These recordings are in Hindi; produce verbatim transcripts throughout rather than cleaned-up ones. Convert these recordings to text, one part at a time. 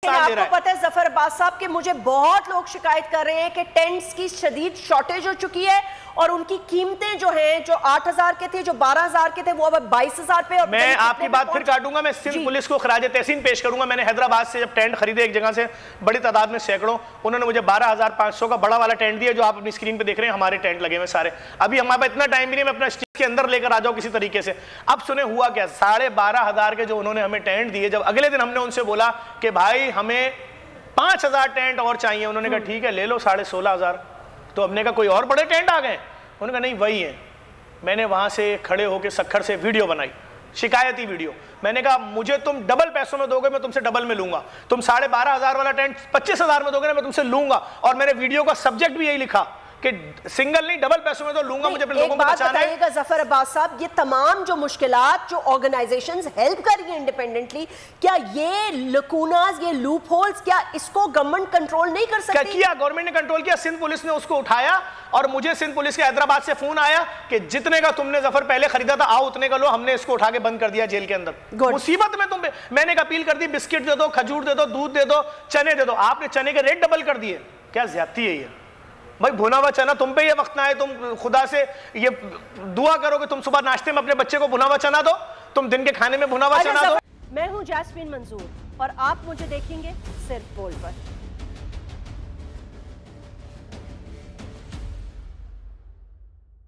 नुकसान दे रहा है। आपको पता है जफर अब्बास साहब कि मुझे बहुत लोग शिकायत कर रहे हैं कि टेंट्स की शदीद शॉर्टेज हो चुकी है और उनकी कीमतें जो हैं, जो आठ हजार के थे, जो बारह हजार के थे, वो अब बाईस हजार पे। और मैं आपकी बात फिर काटूंगा, मैं सिंध पुलिस को खराज तहसीन पेश करूंगा। मैंने हैदराबाद से जब टेंट खरीदे एक जगह से बड़ी तादाद में सैकड़ों, उन्होंने मुझे बारह हजार पाँच सौ का बड़ा वाला टेंट दिया जो आप अपनी स्क्रीन पे देख रहे हैं। हमारे टेंट लगे हुए सारे, अभी हमारे पास इतना टाइम भी नहीं, मैं अपना स्टिक के अंदर लेकर आ जाऊं किसी तरीके से। अब सुने हुआ क्या, साढ़े बारह हजार के जो उन्होंने हमें टेंट दिए, जब अगले दिन हमने उनसे बोला कि भाई हमें पांच हजार टेंट और चाहिए, उन्होंने कहा ठीक है ले लो साढ़े सोलह हजार। तो हमने कहा कोई और बड़े टेंट आ गए? उन्होंने कहा नहीं वही है। मैंने वहां से खड़े होकर सखर से वीडियो बनाई, शिकायती वीडियो। मैंने कहा मुझे तुम डबल पैसों में दोगे, मैं तुमसे डबल में लूंगा। तुम साढ़े बारह हजार वाला टेंट पच्चीस हजार में दोगे ना, मैं तुमसे लूंगा। और मैंने वीडियो का सब्जेक्ट भी यही लिखा कि सिंगल नहीं डबल पैसों में तो लूंगा, मुझे अपने लोगों को बचाना है। जफर अब्बास साहब, ये तमाम जो मुश्किलात जो ऑर्गेनाइजेशंस हेल्प कर रही हैं इंडिपेंडेंटली, क्या ये लकूनास, ये लूप होल्स, क्या इसको गवर्नमेंट कंट्रोल नहीं कर सकती? क्या किया गवर्नमेंट ने? कंट्रोल किया। सिंध पुलिस ने उसको उठाया और मुझे सिंध पुलिस के हैदराबाद से फोन आया कि जितने का तुमने जफर पहले खरीदा था आओ उतने का लो। हमने इसको उठा के बंद कर दिया जेल के अंदर। मुसीबत में तुम, मैंने एक अपील कर दी, बिस्किट दे दो, खजूर दे दो, दूध दे दो, चने दे दो। आपने चने के रेट डबल कर दिए। क्या ज्यादती है ये भाई? भुना हुआ चना तुम पे ये वक्त ना आए, तुम खुदा से ये दुआ करो कि तुम सुबह नाश्ते में अपने बच्चे को भुना हुआ चना दो, तुम दिन के खाने में भुना हुआ चना दो। मैं हूं जैस्मीन मंजूर और आप मुझे देखेंगे सिर्फ बोल पर।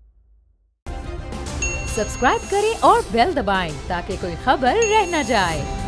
सब्सक्राइब करें और बेल दबाएं ताकि कोई खबर रह न जाए।